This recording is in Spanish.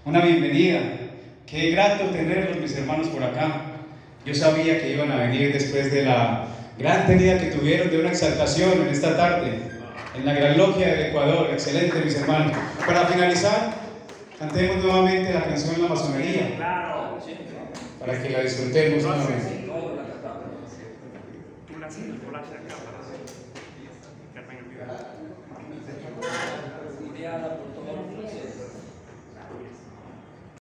una bienvenida. Qué grato tenerlos, mis hermanos, por acá. Yo sabía que iban a venir después de la gran tenida que tuvieron de una exaltación en esta tarde, en la Gran Logia del Ecuador. Excelente, mis hermanos. Para finalizar, cantemos nuevamente la canción La Masonería, para que la disfrutemos nuevamente.